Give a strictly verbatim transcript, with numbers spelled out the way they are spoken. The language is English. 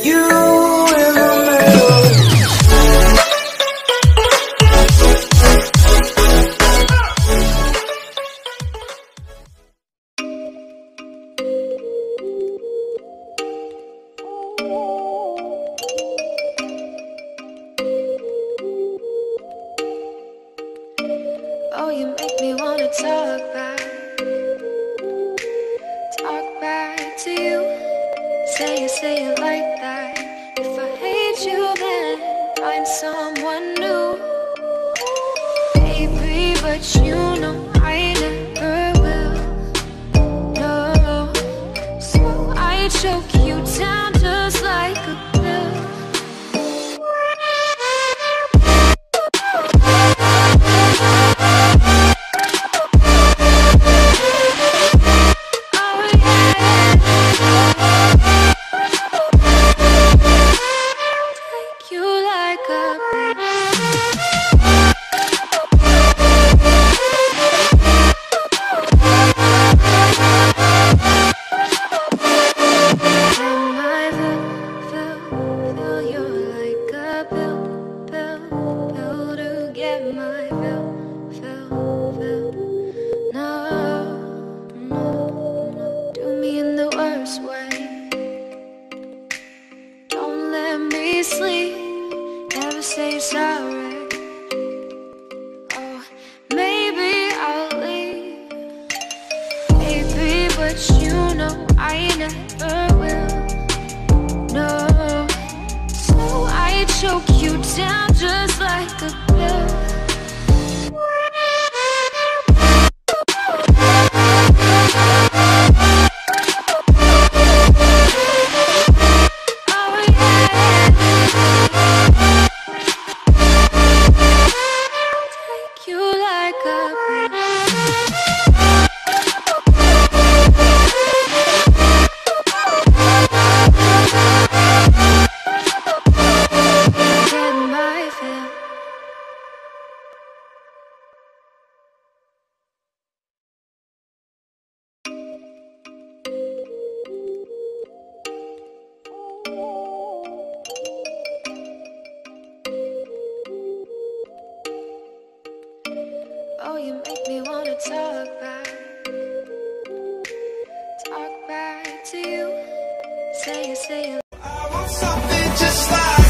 you in the middle. Oh, you make me wanna talk back, talk back to you. Say it, say it like that. If I hate you, then find someone new. Baby, but you know I never will. No, so I choke you down just like a pill. Sleep, never say sorry. Oh, maybe I'll leave, baby, but you know I never will. No, so I choke you down just like a pill. Oh, you make me wanna talk back, talk back to you. Say it, say it. I want something just like